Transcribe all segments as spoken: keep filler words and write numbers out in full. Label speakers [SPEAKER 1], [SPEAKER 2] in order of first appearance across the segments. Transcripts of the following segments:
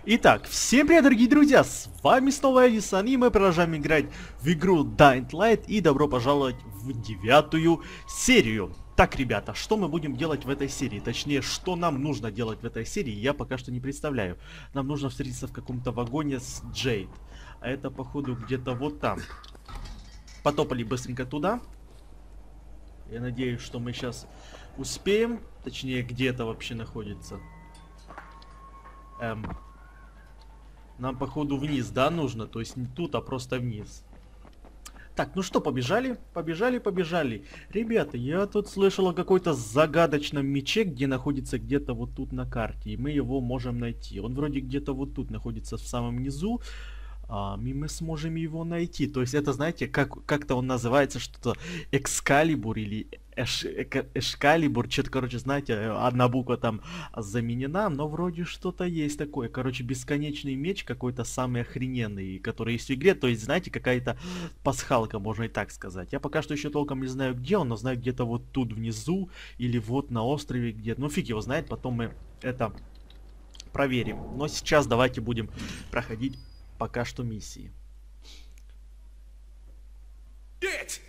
[SPEAKER 1] Итак, всем привет, дорогие друзья, с вами снова Эдисон, и мы продолжаем играть в игру Dying Light, и добро пожаловать в девятую серию. Так, ребята, что мы будем делать в этой серии? Точнее, что нам нужно делать в этой серии, я пока что не представляю. Нам нужно встретиться в каком-то вагоне с Джейд, а это, походу, где-то вот там. Потопали быстренько туда. Я надеюсь, что мы сейчас успеем, точнее, где это вообще находится. Эм... Нам, походу, вниз, да, нужно? То есть не тут, а просто вниз. Так, ну что, побежали? Побежали, побежали. Ребята, я тут слышал о какой-то загадочном мече, где находится где-то вот тут на карте. И мы его можем найти. Он вроде где-то вот тут находится в самом низу. А, и мы сможем его найти. То есть это, знаете, как, как-то он называется, что-то Экскалибур или Эш, Эк, Эшкалибур. Что-то, короче, знаете, одна буква там заменена, но вроде что-то есть такое. Короче, бесконечный меч какой-то самый охрененный, который есть в игре. То есть, знаете, какая-то пасхалка, можно и так сказать. Я пока что еще толком не знаю, где он, но знаю где-то вот тут внизу или вот на острове где-то. Ну, фиг его знает, потом мы это проверим. Но сейчас давайте будем проходить пока что миссии.
[SPEAKER 2] Нет!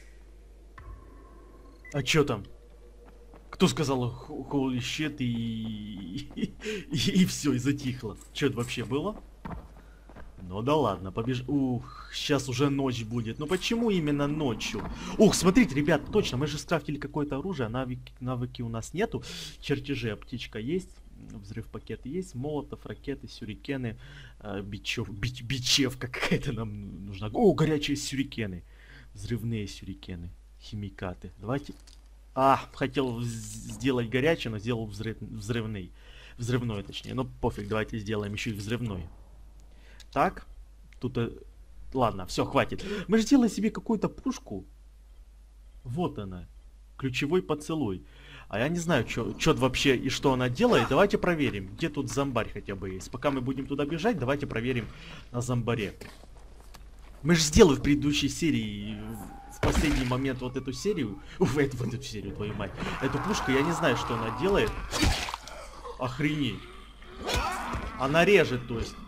[SPEAKER 1] А чё там? Кто сказал holy shit и... и, и, и все, и затихло? Чё это вообще было? Ну да ладно, побеж... Ух, сейчас уже ночь будет. Ну почему именно ночью? Ух, смотрите, ребят, точно, мы же скрафтили какое-то оружие, а навыки, навыки у нас нету. Чертежи, аптечка есть. Взрыв пакеты есть, молотов, ракеты, сюрикены, э, бичев, бич, бичевка какая-то нам нужна. О, горячие сюрикены, взрывные сюрикены, химикаты. Давайте. А, хотел сделать горячий, но сделал взрыв, взрывный, взрывной точнее. Но пофиг, давайте сделаем еще и взрывной. Так, тут, э, ладно, все, хватит. Мы же сделали себе какую-то пушку. Вот она, ключевой поцелуй. А я не знаю, что вообще и что она делает. Давайте проверим, где тут зомбарь хотя бы есть. Пока мы будем туда бежать, давайте проверим на зомбаре. Мы же сделали в предыдущей серии, в последний момент вот эту серию. Уф, эту, вот эту серию, твою мать. Эту пушку, я не знаю, что она делает. Охренеть. Она режет, то есть.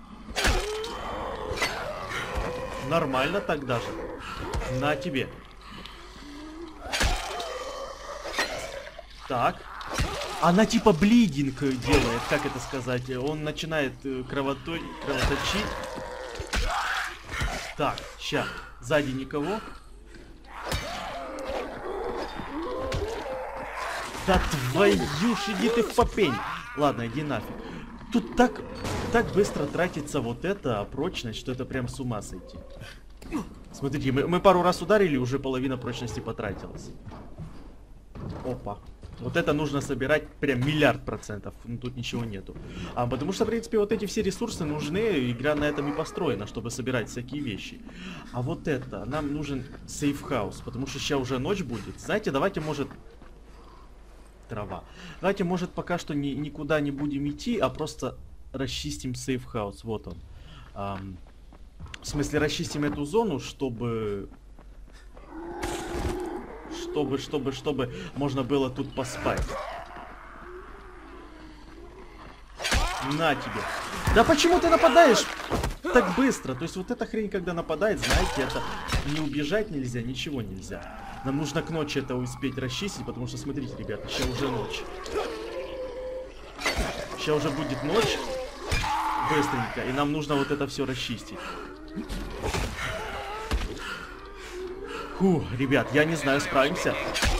[SPEAKER 1] Нормально так даже. На тебе. Так. Она типа блидинг делает, как это сказать. Он начинает кровотой, кровоточить. Так, ща. Сзади никого. Да твою ж, иди ты в попень. Ладно, иди нафиг. Тут так, так быстро тратится вот эта прочность, что это прям с ума сойти. Смотрите, мы, мы пару раз ударили, уже половина прочности потратилась. Опа. Вот это нужно собирать прям миллиард процентов. Ну, тут ничего нету. А потому что, в принципе, вот эти все ресурсы нужны. Игра на этом и построена, чтобы собирать всякие вещи. А вот это, нам нужен сейфхаус. Потому что сейчас уже ночь будет. Знаете, давайте, может... Трава. Давайте, может, пока что ни, никуда не будем идти, а просто расчистим сейфхаус. Вот он. Ам... В смысле, расчистим эту зону, чтобы... Чтобы, чтобы, чтобы можно было тут поспать. На тебе. Да почему ты нападаешь так быстро? То есть вот эта хрень, когда нападает, знаете, это не убежать нельзя, ничего нельзя. Нам нужно к ночи это успеть расчистить, потому что, смотрите, ребята, сейчас уже ночь. Сейчас уже будет ночь. Быстренько. И нам нужно вот это все расчистить. Фу, ребят, я не знаю, справимся.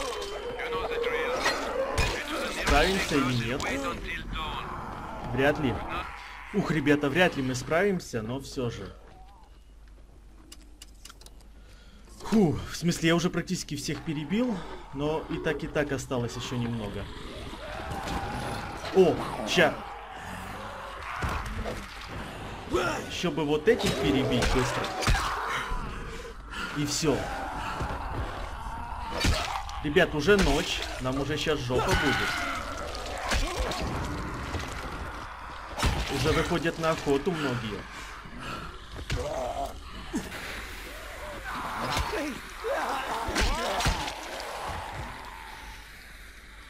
[SPEAKER 1] Справимся или нет? Вряд ли. Ух, ребята, вряд ли мы справимся, но все же. Фу, в смысле, я уже практически всех перебил, но и так, и так осталось еще немного. О, ща. Еще бы вот этих перебить быстро. И все. Ребят, уже ночь. Нам уже сейчас жопа будет. Уже выходят на охоту многие.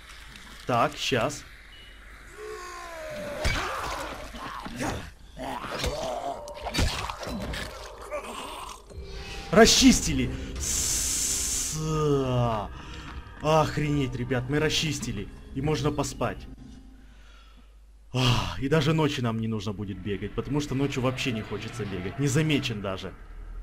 [SPEAKER 1] Так, сейчас. Расчистили! С... Охренеть, ребят, мы расчистили. И можно поспать. А, и даже ночью нам не нужно будет бегать, потому что ночью вообще не хочется бегать. Не замечен даже.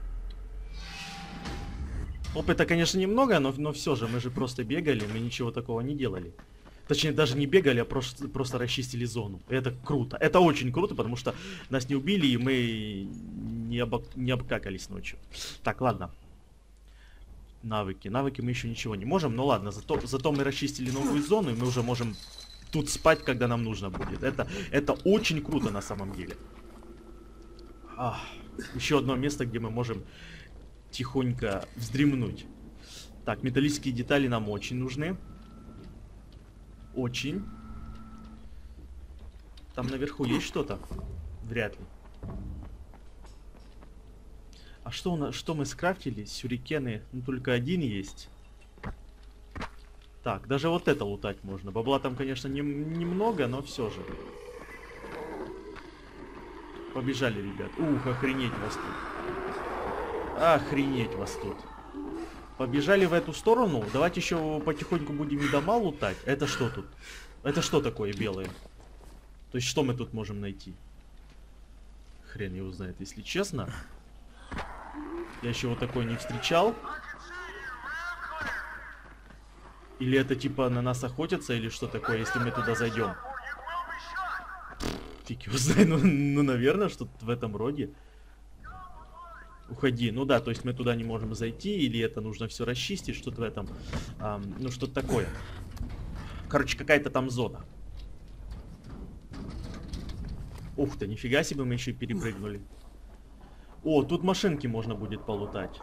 [SPEAKER 1] Опыта, конечно, немного, но, но все же, мы же просто бегали, мы ничего такого не делали. Точнее, даже не бегали, а просто, просто расчистили зону. Это круто. Это очень круто, потому что нас не убили, и мы не, обок... не обкакались ночью. Так, ладно. Навыки. Навыки мы еще ничего не можем, но ладно. Зато, зато мы расчистили новую зону, и мы уже можем тут спать, когда нам нужно будет. Это, это очень круто на самом деле. Ах, еще одно место, где мы можем тихонько вздремнуть. Так, металлические детали нам очень нужны. Очень. Там наверху есть что-то? Вряд ли. А что, у нас, что мы скрафтили? Сюрикены, ну только один есть. Так, даже вот это лутать можно. Бабла там, конечно, не, немного, но все же. Побежали, ребят. Ух, охренеть вас тут. Охренеть вас тут. Побежали в эту сторону. Давайте еще потихоньку будем и дома лутать. Это что тут? Это что такое белое? То есть что мы тут можем найти? Хрен его знает, если честно. Я еще вот такой не встречал. Или это типа на нас охотятся, или что такое, если мы туда зайдем? Фиг его знает, ну, ну наверное, что-то в этом роде. Уходи. Ну да, то есть мы туда не можем зайти, или это нужно все расчистить, что-то в этом. Эм, ну что-то такое. Короче, какая-то там зона. Ух ты, нифига себе, мы еще и перепрыгнули. О, тут машинки можно будет полутать.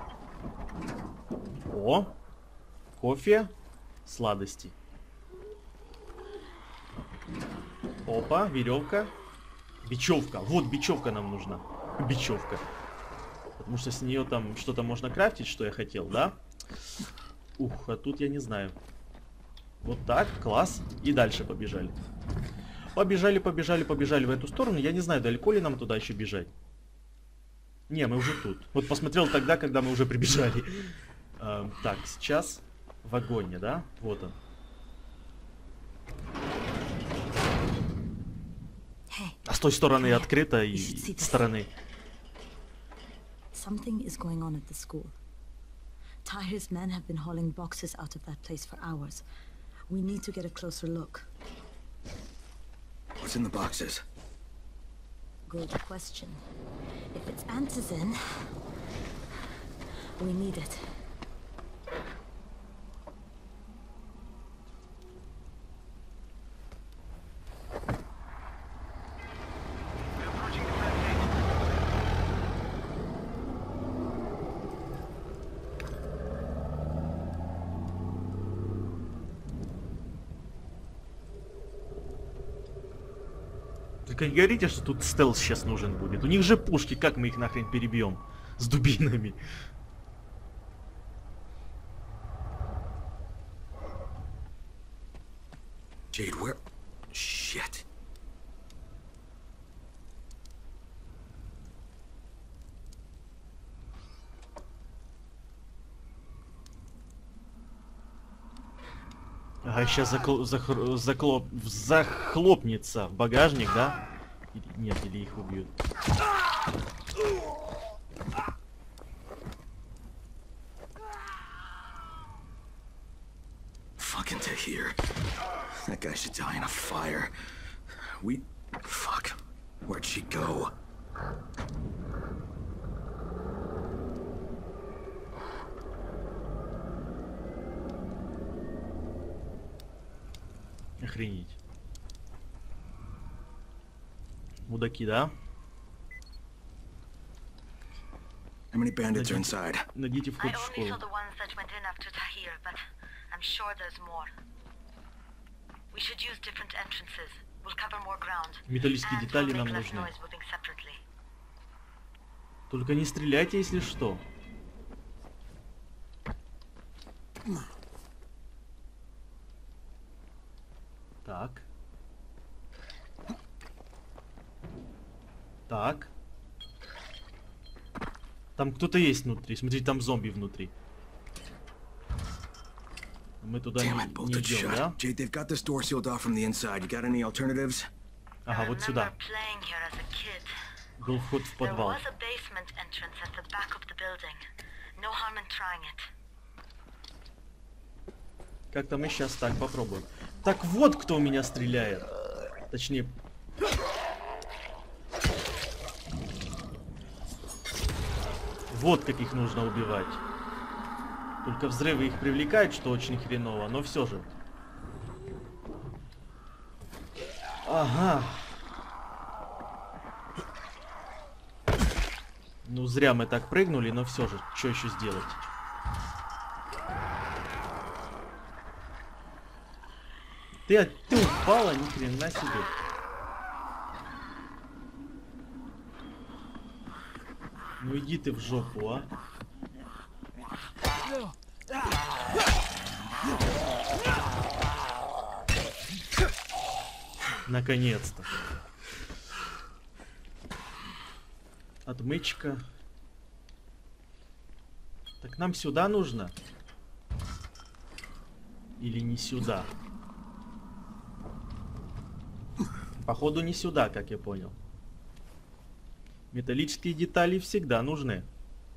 [SPEAKER 1] О, кофе, сладости. Опа, веревка. Бечевка. Вот бечевка нам нужна. Бечевка. Потому что с нее там что-то можно крафтить, что я хотел, да? Ух, а тут я не знаю. Вот так, класс. И дальше побежали. Побежали, побежали, побежали в эту сторону. Я не знаю, далеко ли нам туда еще бежать. Не, мы уже тут. Вот посмотрел тогда, когда мы уже прибежали. Эм, так, сейчас в огонь, да? Вот он. А с той стороны открыто, и с стороны.
[SPEAKER 2] Something is going on at the school. Tahir's men have been hauling boxes out of that place for hours. We need to get a closer look.
[SPEAKER 3] What's in the boxes?
[SPEAKER 2] Good question. If it's antizin, we need it.
[SPEAKER 1] Только не говорите, что тут стелс сейчас нужен будет. У них же пушки, как мы их нахрен перебьем? С дубинами.
[SPEAKER 3] Jade, where? Shit.
[SPEAKER 1] Ага, сейчас закло захр заклоп захлопнется в багажник, да? Или нет, или их убьют.
[SPEAKER 3] Fucking Tahir. That guy should die in a fire. We... Fuck. Where'd she go?
[SPEAKER 1] Охренеть. Мудаки, да?
[SPEAKER 3] How many bandits are inside?
[SPEAKER 1] Найдите вход в школу. Металлические детали нам нужны. Только не стреляйте, если что. Так. Так. Там кто-то есть внутри. Смотри, там зомби внутри. Мы туда не,
[SPEAKER 3] Damn it,
[SPEAKER 1] не
[SPEAKER 3] bolted
[SPEAKER 1] идем,
[SPEAKER 3] shut.
[SPEAKER 1] да?
[SPEAKER 3] Jade, they've got this door sealed off from the inside. You got any alternatives?
[SPEAKER 1] Ага, вот сюда. Был вход в подвал. Как-то мы сейчас так попробуем. Так вот кто у меня стреляет. Точнее... Вот как их нужно убивать. Только взрывы их привлекают, что очень хреново, но все же. Ага. Ну зря мы так прыгнули, но все же, что еще сделать? Ты, а, ты упала, ни хрена себе. Ну иди ты в жопу, а. Наконец-то. Отмычка. Так нам сюда нужно? Или не сюда? Походу не сюда, как я понял. Металлические детали всегда нужны.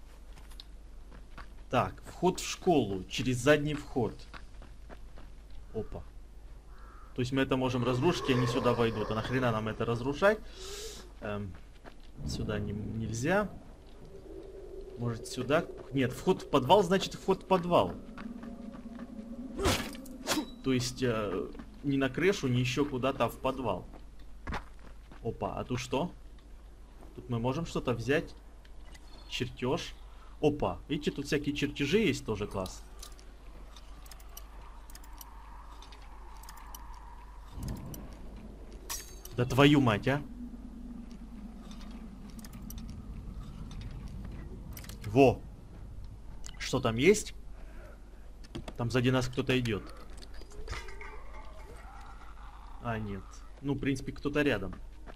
[SPEAKER 1] Так, вход в школу через задний вход. Опа. То есть мы это можем разрушить, и они сюда войдут. А нахрена нам это разрушать? Эм, сюда не, нельзя. Может сюда? Нет, вход в подвал значит вход в подвал. То есть э, не на крышу, не еще куда-то, а в подвал. Опа, а тут что? Тут мы можем что-то взять. Чертеж. Опа, видите, тут всякие чертежи есть, тоже класс. Да твою мать, а. Во. Что там есть? Там сзади нас кто-то идет. А, нет. Ну, в принципе, кто-то рядом.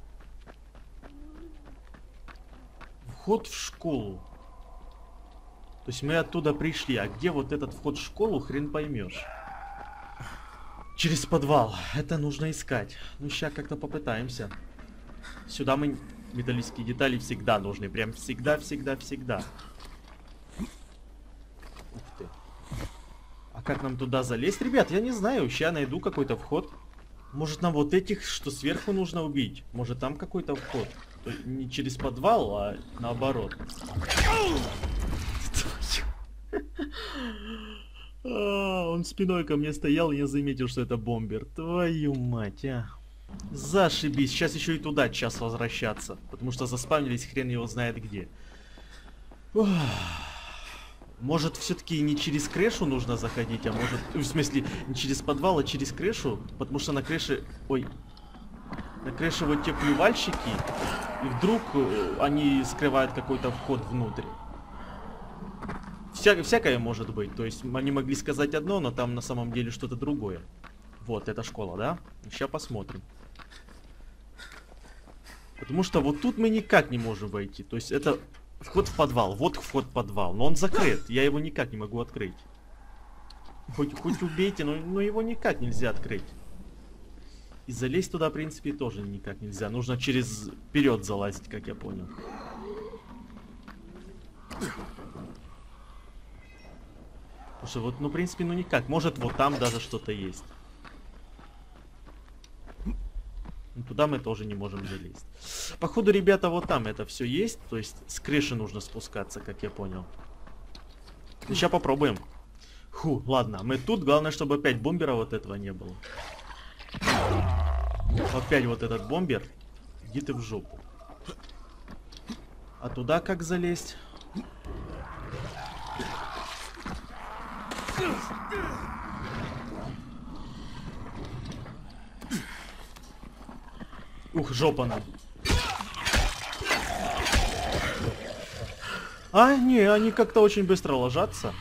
[SPEAKER 1] Вход в школу. То есть мы оттуда пришли. А где вот этот вход в школу, хрен поймешь. Через подвал. Это нужно искать. Ну, сейчас как-то попытаемся. Сюда мы... Металлические детали всегда нужны. Прям всегда, всегда, всегда. Ух ты. А как нам туда залезть? Ребят, я не знаю. Сейчас найду какой-то вход. Может, нам вот этих, что сверху, нужно убить? Может, там какой-то вход? То есть не через подвал, а наоборот. А, он спиной ко мне стоял, и я заметил, что это бомбер. Твою мать, а. Зашибись. Сейчас еще и туда час возвращаться. Потому что заспавнились хрен его знает где. Ох. Может, все-таки не через крышу нужно заходить, а может... В смысле, не через подвал, а через крышу? Потому что на крыше... Ой. На крыше вот те плювальщики. И вдруг они скрывают какой-то вход внутрь. Вся, всякое может быть. То есть они могли сказать одно, но там на самом деле что-то другое. Вот, это школа, да? Сейчас посмотрим. Потому что вот тут мы никак не можем войти. То есть это вход в подвал. Вот вход в подвал. Но он закрыт. Я его никак не могу открыть. Хоть, хоть убейте, но, но его никак нельзя открыть. И залезть туда, в принципе, тоже никак нельзя. Нужно через вперед залазить, как я понял. Потому что вот, ну, в принципе, ну никак. Может, вот там даже что-то есть. Но туда мы тоже не можем залезть. Походу, ребята, вот там это все есть. То есть с крыши нужно спускаться, как я понял. Ну, сейчас попробуем. Фу, ладно, мы тут. Главное, чтобы опять бомбера вот этого не было. Опять вот этот бомбер. Иди ты в жопу. А туда как залезть? Ух, жопа нам. А, не, они как-то очень быстро ложатся.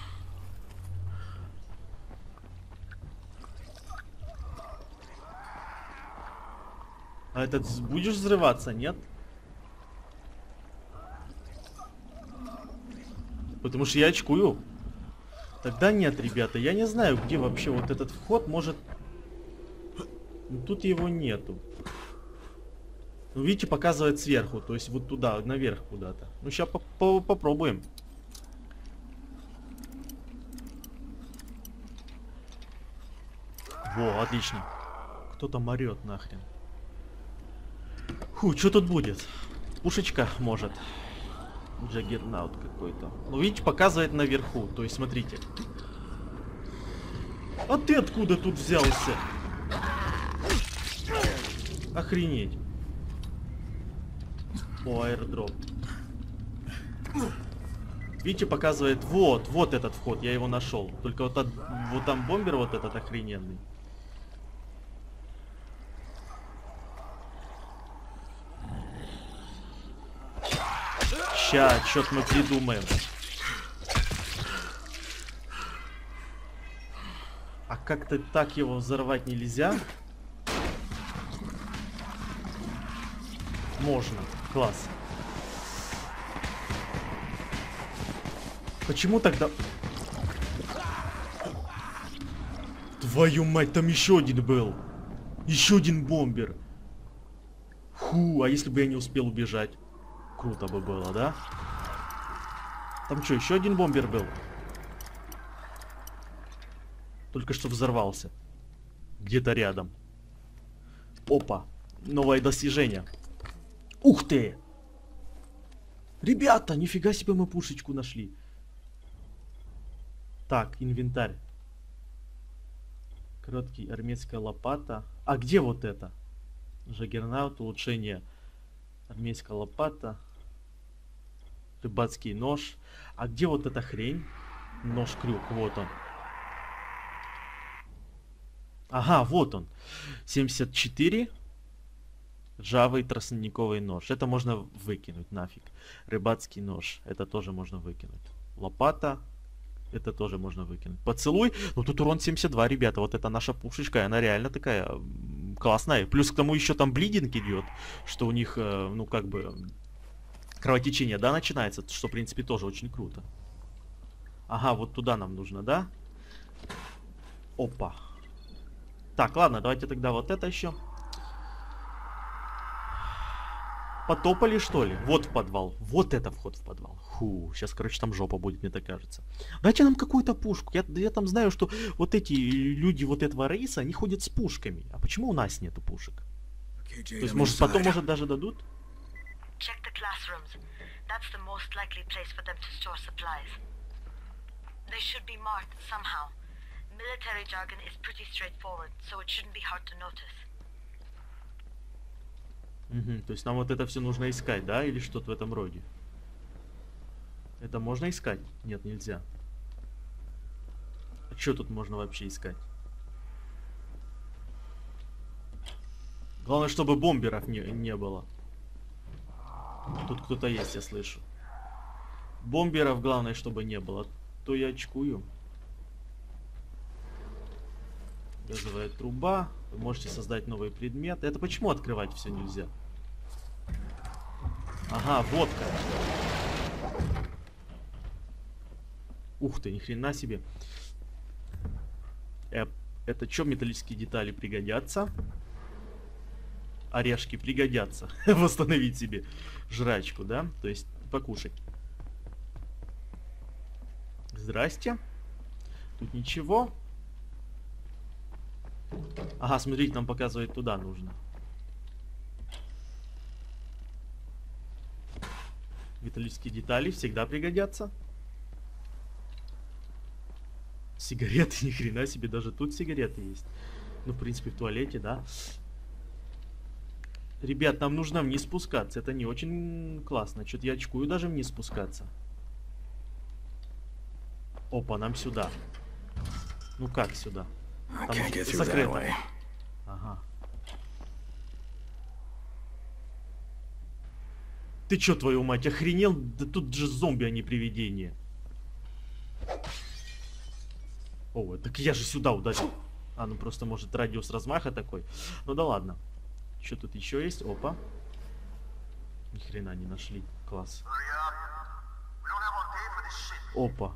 [SPEAKER 1] А этот будешь взрываться, нет? Потому что я очкую. Тогда нет, ребята, я не знаю, где вообще вот этот вход может... Ну, тут его нету. Ну, видите, показывает сверху, то есть вот туда, наверх куда-то. Ну, сейчас по -по попробуем. Во, отлично. Кто там орёт нахрен. Фу, что тут будет? Пушечка, может. Джаггернаут какой-то. Ну, видите, показывает наверху. То есть, смотрите. А ты откуда тут взялся? Охренеть. О, аирдроп. Видите, показывает, вот, вот этот вход, я его нашел. Только вот, от, вот там бомбер вот этот охрененный. Ща, что-то мы придумаем. А как-то так его взорвать нельзя? Можно. Класс. Почему тогда... Твою мать, там еще один был. Еще один бомбер. Фу, а если бы я не успел убежать? Круто бы было, да? Там что, еще один бомбер был? Только что взорвался. Где-то рядом. Опа. Новое достижение. Ух ты! Ребята, нифига себе мы пушечку нашли. Так, инвентарь. Короткий армейская лопата. А где вот это? Джаггернаут, улучшение. Армейская лопата. Рыбацкий нож. А где вот эта хрень? Нож-крюк, вот он. Ага, вот он. семьдесят четыре. Ржавый тростниковый нож. Это можно выкинуть нафиг. Рыбацкий нож. Это тоже можно выкинуть. Лопата. Это тоже можно выкинуть. Поцелуй. Ну тут урон семьдесят два, ребята. Вот это наша пушечка. Она реально такая классная. Плюс к тому еще там блидинг идет. Что у них, ну как бы... Кровотечение, да, начинается. Что, в принципе, тоже очень круто. Ага, вот туда нам нужно, да? Опа. Так, ладно, давайте тогда вот это еще. Потопали, что ли? Вот в подвал. Вот это вход в подвал. Фу, сейчас, короче, там жопа будет, мне так кажется. Дайте нам какую-то пушку. Я, я там знаю, что вот эти люди вот этого рейса, они ходят с пушками. А почему у нас нету пушек? То есть, может, потом, может, даже дадут?
[SPEAKER 2] Check the classrooms. That's the most likely place for them to store supplies. They should be marked somehow. Military jargon is pretty straightforward, so it shouldn't be hard to notice.
[SPEAKER 1] Угу, то есть нам вот это все нужно искать, да? Или что-то в этом роде? Это можно искать? Нет, нельзя. А что тут можно вообще искать? Главное, чтобы бомберов не, не было. Тут кто-то есть, я слышу. Бомберов главное, чтобы не было. То я очкую. Газовая труба. Вы можете создать новый предмет. Это почему открывать все нельзя? Ага, водка. Ух ты, ни хрена себе. Э, это что, металлические детали пригодятся? Орешки пригодятся. Восстановить себе жрачку, да? То есть покушать. Здрасте. Тут ничего. Ага, смотрите, нам показывает, туда нужно. Металлические детали всегда пригодятся. Сигареты, ни хрена себе, даже тут сигареты есть. Ну, в принципе, в туалете, да. Ребят, нам нужно вниз спускаться. Это не очень классно. Что-то я очкую даже вниз спускаться. Опа, нам сюда. Ну как сюда? Там закрыто. Ага. Ты чё, твою мать, охренел? Да тут же зомби, а не привидение. О, так я же сюда ударил. А, ну просто может радиус размаха такой. Ну да ладно. Что тут еще есть? Опа. Ни хрена не нашли. Класс. Опа.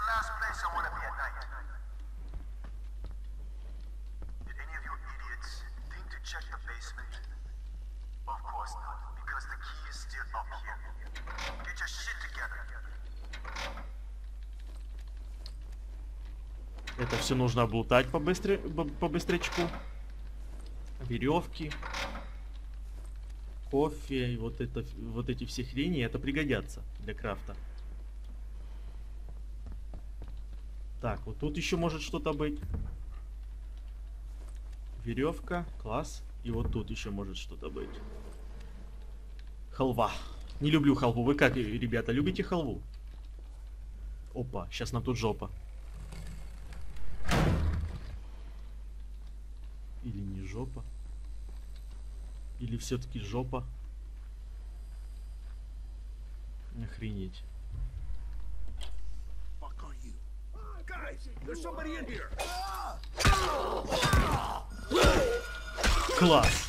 [SPEAKER 1] Это все нужно облутать побыстре, по быстрячку. Веревки, кофе, и вот это, вот эти все хрени, это пригодятся для крафта. Так, вот тут еще может что-то быть. Веревка, класс. И вот тут еще может что-то быть. Халва. Не люблю халву. Вы как, ребята, любите халву? Опа, сейчас нам тут жопа. Или не жопа? Или все-таки жопа? Охренеть. Класс.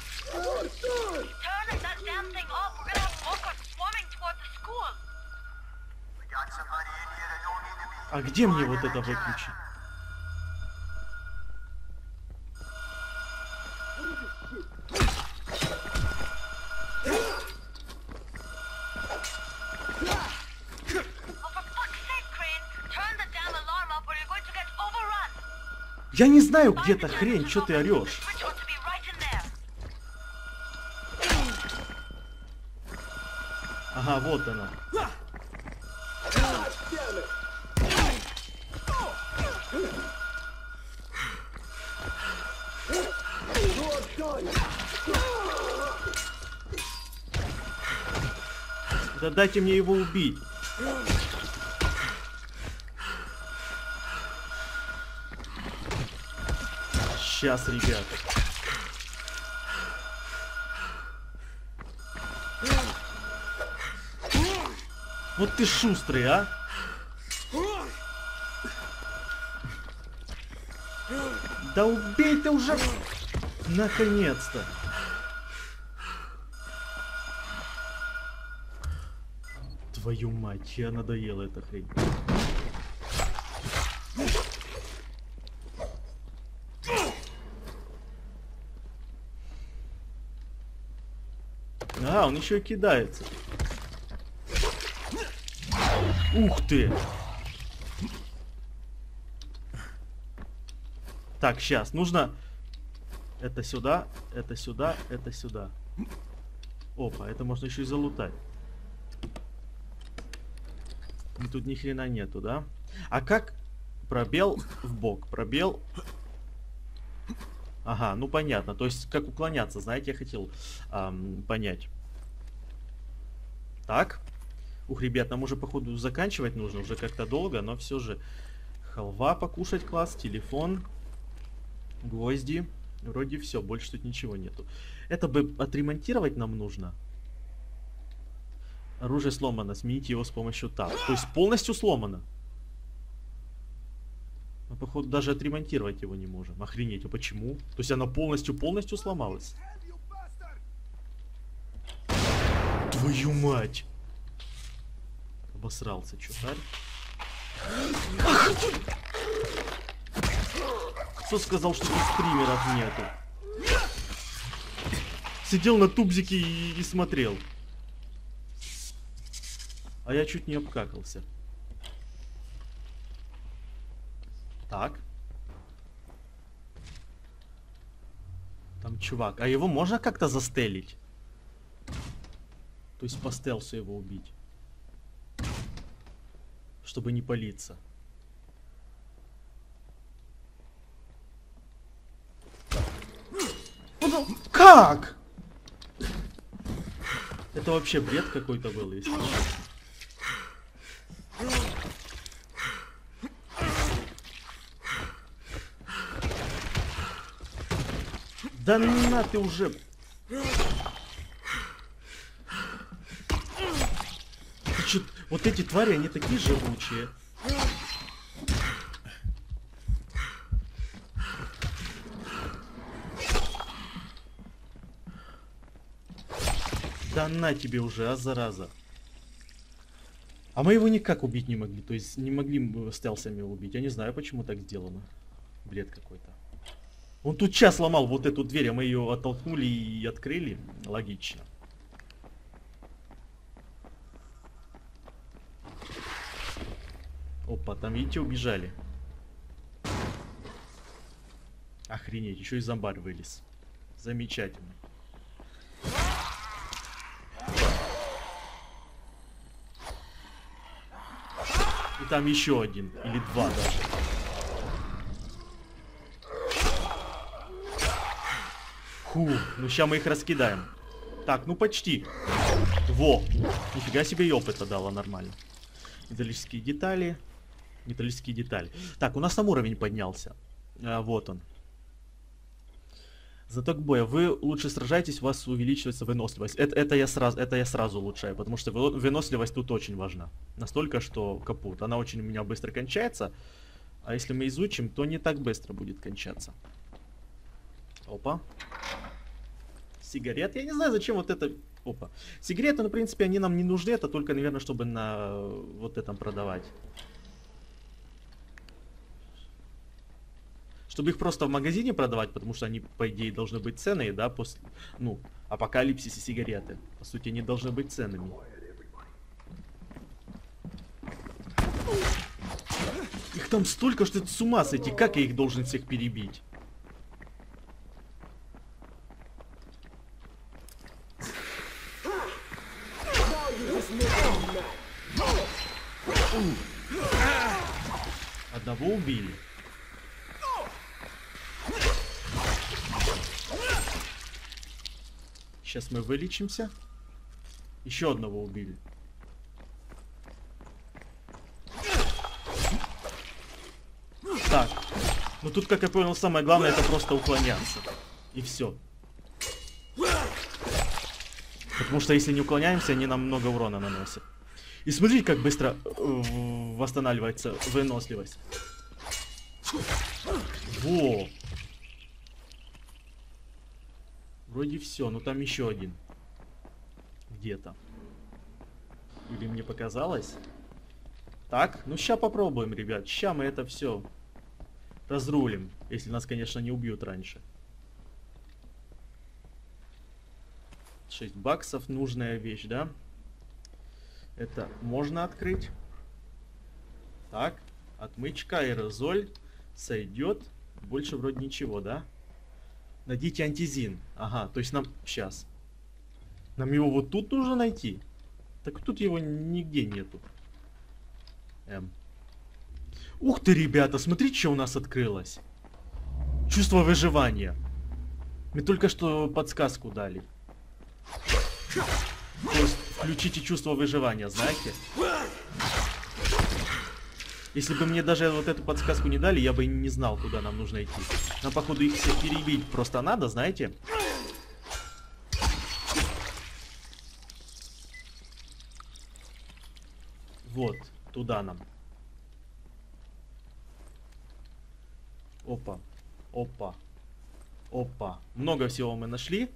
[SPEAKER 1] А где мне вот это выключить? Я не знаю, где эта хрень, что ты орешь? Ага, вот она. Да дайте мне его убить. Сейчас, ребята. Вот ты шустрый, а? Да убей ты уже! Наконец-то! Твою мать, я надоела эта хрень. А, он еще и кидается. Ух ты! Так, сейчас, нужно... Это сюда, это сюда, это сюда. Опа, это можно еще и залутать. И тут ни хрена нету, да? А как пробел в бок? Пробел... Ага, ну понятно. То есть, как уклоняться, знаете, я хотел эм, понять. Так. Ух, ребят, нам уже, походу, заканчивать нужно. Уже как-то долго, но все же. Халва покушать, класс. Телефон. Гвозди. Вроде все, больше тут ничего нету. Это бы отремонтировать нам нужно. Оружие сломано. Смените его с помощью таб. То есть, полностью сломано. Мы, походу, даже отремонтировать его не можем. Охренеть, а почему? То есть, она полностью-полностью сломалась? Твою мать! Обосрался, чё-то. Кто сказал, что тут стримеров нету? Сидел на тубзике и, и смотрел. А я чуть не обкакался. Так. Там чувак. А его можно как-то застелить? То есть по стелсу его убить. Чтобы не палиться. Как? Это вообще бред какой-то был, если честно. Да на ты уже. Ты чё, вот эти твари, они такие живучие. Да на тебе уже, а зараза. А мы его никак убить не могли, то есть не могли стелсами убить. Я не знаю, почему так сделано. Бред какой-то. Он тут час ломал вот эту дверь, а мы ее оттолкнули и открыли. Логично. Опа, там, видите, убежали. Охренеть, еще и зомбарь вылез. Замечательно. И там еще один, или два даже. Фу, ну сейчас мы их раскидаем. Так, ну почти. Во, нифига себе и опыта дало нормально. Металлические детали. Металлические детали. Так, у нас там уровень поднялся. А, вот он. Заток боя. Вы лучше сражаетесь, у вас увеличивается выносливость. Это, это, я сразу, это я сразу улучшаю, потому что выносливость тут очень важна. Настолько, что капут. Она очень у меня быстро кончается. А если мы изучим, то не так быстро будет кончаться. Опа. Сигареты. Я не знаю, зачем вот это... Опа. Сигареты, ну, в принципе, они нам не нужны. Это только, наверное, чтобы на вот этом продавать. Чтобы их просто в магазине продавать, потому что они, по идее, должны быть ценные, да, после, ну, апокалипсис и сигареты. По сути, они должны быть ценными. Их там столько, что это с ума сойти. Как я их должен всех перебить? Одного убили. Сейчас мы вылечимся. Еще одного убили. Так. Ну тут, как я понял, самое главное это просто уклоняться. И все. Потому что если не уклоняемся, они нам много урона наносят. И смотрите, как быстро э, восстанавливается выносливость. Во! Вроде все, но там еще один. Где-то. Или мне показалось? Так, ну ща попробуем, ребят. Ща мы это все разрулим. Если нас, конечно, не убьют раньше. шесть баксов, нужная вещь, да? Это можно открыть. Так, отмычка, аэрозоль. Сойдет. Больше вроде ничего, да? Найдите антизин. Ага, то есть нам... Сейчас. Нам его вот тут нужно найти? Так тут его нигде нету. Эм. Ух ты, ребята, смотрите, что у нас открылось. Чувство выживания. Мне только что подсказку дали. То есть включите чувство выживания, знаете? Если бы мне даже вот эту подсказку не дали, я бы не знал, куда нам нужно идти. Нам, походу, их всех перебить просто надо, знаете? Вот, туда нам. Опа, опа, опа. Много всего мы нашли.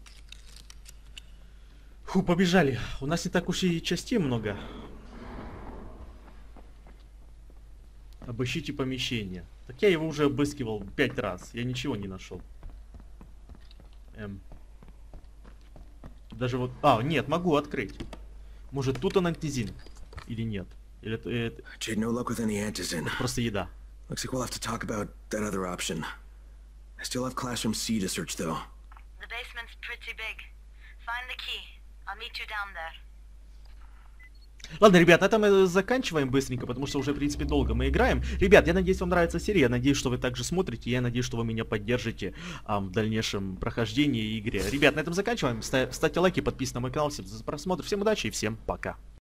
[SPEAKER 1] Фу, побежали. У нас не так уж и частей много. Обыщите помещение. Так я его уже обыскивал пять раз. Я ничего не нашел. Эм. Даже вот... А, нет, могу открыть. Может, тут он антизин? Или нет? Или это, это...
[SPEAKER 3] Jade, no luck with any antizin.
[SPEAKER 1] это просто еда.
[SPEAKER 3] Looks like we'll have to talk about that other option. I still have Classroom C to search, though.
[SPEAKER 2] The basement's pretty big. Find the key. I'll meet you down there.
[SPEAKER 1] Ладно, ребят, на этом мы заканчиваем быстренько, потому что уже, в принципе, долго мы играем. Ребят, я надеюсь, вам нравится серия, я надеюсь, что вы также смотрите, я надеюсь, что вы меня поддержите а, в дальнейшем прохождении игры. Ребят, на этом заканчиваем. Ставьте лайки, подписывайтесь на мой канал, всем за просмотр, всем удачи и всем пока.